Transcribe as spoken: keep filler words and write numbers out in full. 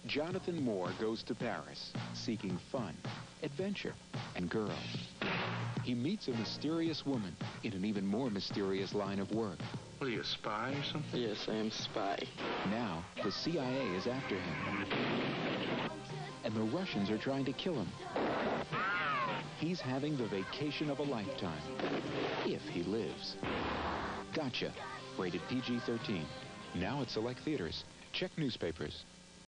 Jonathan Moore goes to Paris, seeking fun, adventure, and girls. He meets a mysterious woman in an even more mysterious line of work. What are you, a spy or something? Yes, I am a spy. Now, the C I A is after him. And the Russians are trying to kill him. He's having the vacation of a lifetime, if he lives. Gotcha. Rated P G thirteen. Now at select theaters. Check newspapers.